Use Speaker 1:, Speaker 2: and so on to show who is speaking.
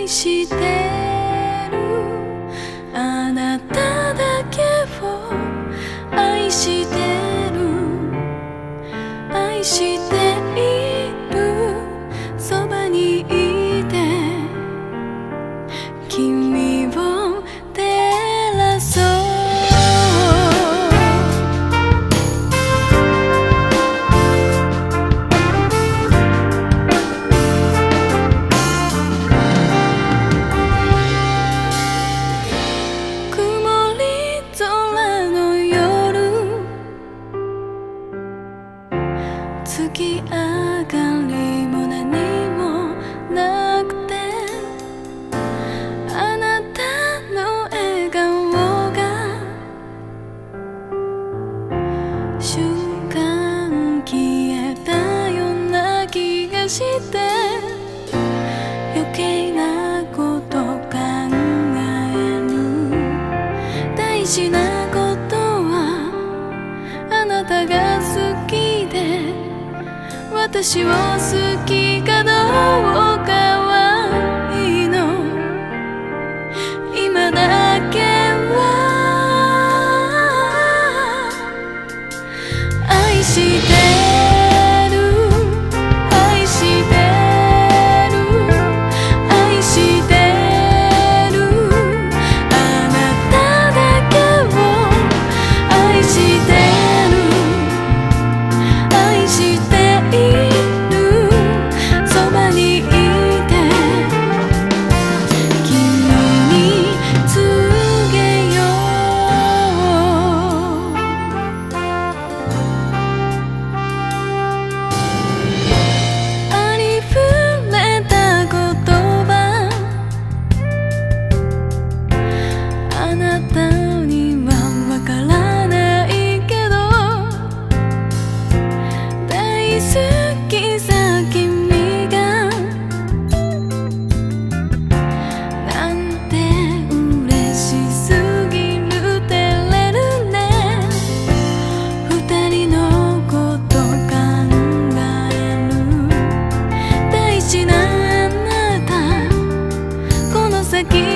Speaker 1: してるあなただけを愛してる愛しているそばにいて君を照らそう月明かりも何もなくてあなたの笑顔が瞬間消えたような気がして余計なこと考える大事なことはあなたが好きで私を好きかどうかはいいの今だけは愛してる愛してる愛してるあなただけを愛してる愛して先